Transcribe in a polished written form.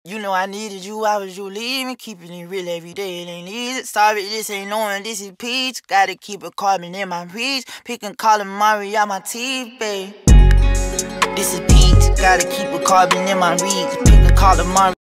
You know I needed you, why was you leaving? Keeping it real every day, it ain't easy. Sorry, this ain't knowing, this is peach. Gotta keep a carbon in my reach. Picking calamari out my teeth, babe. This is peach, gotta keep a carbon in my reach. Pick a calamari.